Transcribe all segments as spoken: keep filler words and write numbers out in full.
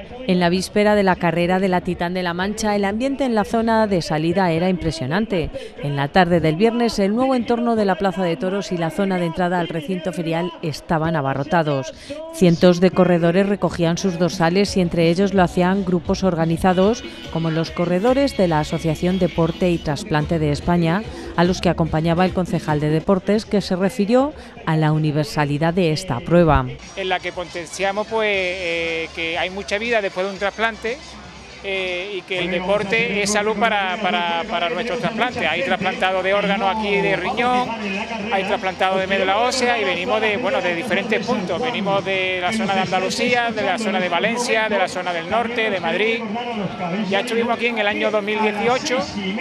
En la víspera de la carrera de la Titán de la Mancha, el ambiente en la zona de salida era impresionante. En la tarde del viernes, el nuevo entorno de la Plaza de Toros y la zona de entrada al recinto ferial estaban abarrotados. Cientos de corredores recogían sus dorsales y entre ellos lo hacían grupos organizados, como los corredores de la Asociación Deporte y Trasplante de España, a los que acompañaba el concejal de Deportes, que se refirió a la universalidad de esta prueba. En la que potenciamos pues, eh, que hay mucha vida después de un trasplante eh, y que el deporte es salud para, para, para nuestros trasplantes. Hay trasplantados de órganos aquí de riñón, hay trasplantados de médula ósea y venimos de, bueno, de diferentes puntos. Venimos de la zona de Andalucía, de la zona de Valencia, de la zona del norte, de Madrid. Ya estuvimos aquí en el año dos mil dieciocho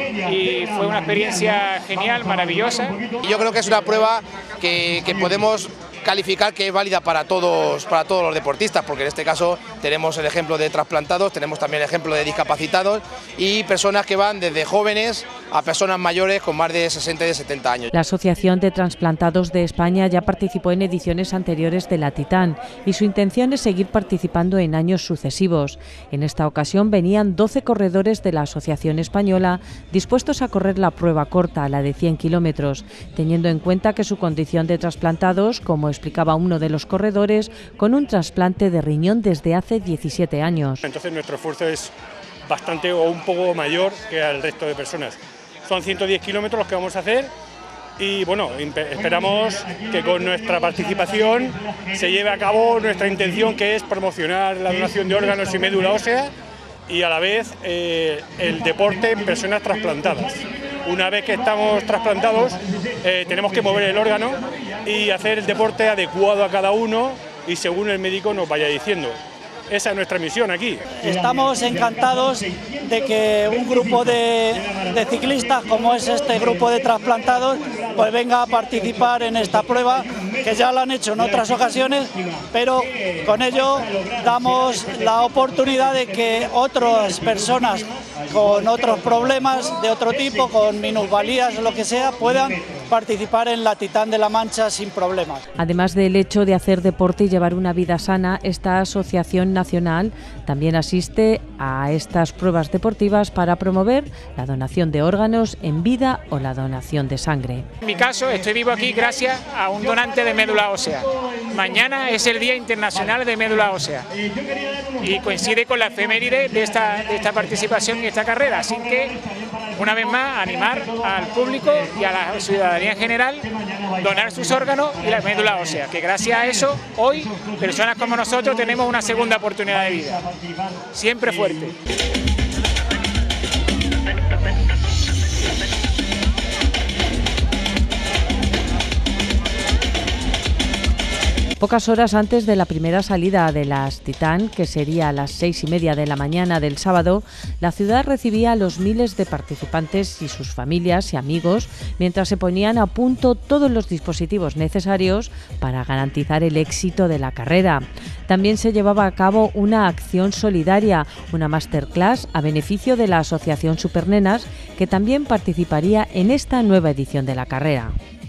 y fue una experiencia genial, maravillosa. Yo creo que es una prueba que, que podemos calificar que es válida para todos, para todos los deportistas, porque en este caso tenemos el ejemplo de trasplantados, tenemos también el ejemplo de discapacitados y personas que van desde jóvenes a personas mayores con más de sesenta y de setenta años. La Asociación de Transplantados de España ya participó en ediciones anteriores de la Titán y su intención es seguir participando en años sucesivos. En esta ocasión venían doce corredores de la Asociación Española dispuestos a correr la prueba corta, la de cien kilómetros, teniendo en cuenta que su condición de trasplantados, como explicaba uno de los corredores, con un trasplante de riñón desde hace diecisiete años. Entonces nuestro esfuerzo es bastante o un poco mayor que al resto de personas. Son ciento diez kilómetros los que vamos a hacer y bueno, esperamos que con nuestra participación se lleve a cabo nuestra intención, que es promocionar la donación de órganos y médula ósea y a la vez eh, el deporte en personas trasplantadas. Una vez que estamos trasplantados, eh, tenemos que mover el órgano y hacer el deporte adecuado a cada uno y según el médico nos vaya diciendo. Esa es nuestra misión aquí. Estamos encantados de que un grupo de, de ciclistas, como es este grupo de trasplantados, pues venga a participar en esta prueba, que ya lo han hecho en otras ocasiones, pero con ello damos la oportunidad de que otras personas con otros problemas de otro tipo, con minusvalías o lo que sea, puedan participar en la Titán de la Mancha sin problemas. Además del hecho de hacer deporte y llevar una vida sana, esta asociación nacional también asiste a estas pruebas deportivas para promover la donación de órganos en vida o la donación de sangre. En mi caso, estoy vivo aquí gracias a un donante de médula ósea. Mañana es el Día Internacional de Médula Ósea y coincide con la efeméride de esta, de esta participación en esta carrera, así que una vez más animar al público y a la ciudadanía en general donar sus órganos y la médula ósea, que gracias a eso hoy personas como nosotros tenemos una segunda oportunidad de vida, siempre fuerte. Pocas horas antes de la primera salida de las Titán, que sería a las seis y media de la mañana del sábado, la ciudad recibía a los miles de participantes y sus familias y amigos mientras se ponían a punto todos los dispositivos necesarios para garantizar el éxito de la carrera. También se llevaba a cabo una acción solidaria, una masterclass a beneficio de la Asociación Supernenas, que también participaría en esta nueva edición de la carrera.